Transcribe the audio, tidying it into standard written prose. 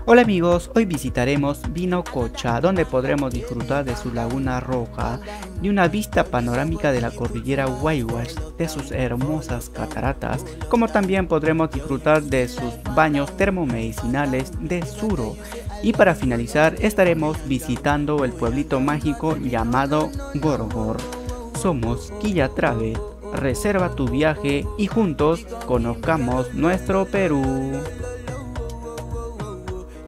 Hola amigos, hoy visitaremos Vinococha, donde podremos disfrutar de su laguna roja, de una vista panorámica de la cordillera Huayhuash, de sus hermosas cataratas, como también podremos disfrutar de sus baños termomedicinales de Suro. Y para finalizar estaremos visitando el pueblito mágico llamado Gorgor. Somos Quilla Travel, reserva tu viaje y juntos conozcamos nuestro Perú.